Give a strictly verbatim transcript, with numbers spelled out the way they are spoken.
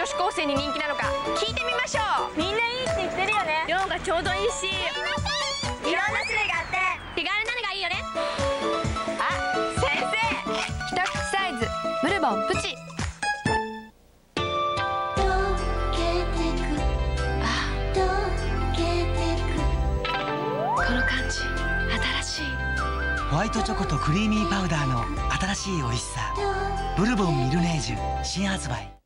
女子高生に人気なのか聞いてみましょう。みんないいって言ってるよね。量がちょうどいいし、いろんな種類があって手軽なのがいいよね。あ、先生、一口サイズブルボンプチ。この感じ新しい。 ホワイトチョコとクリーミーパウダーの新しい美味しさ、ブルボンミルネージュ新発売。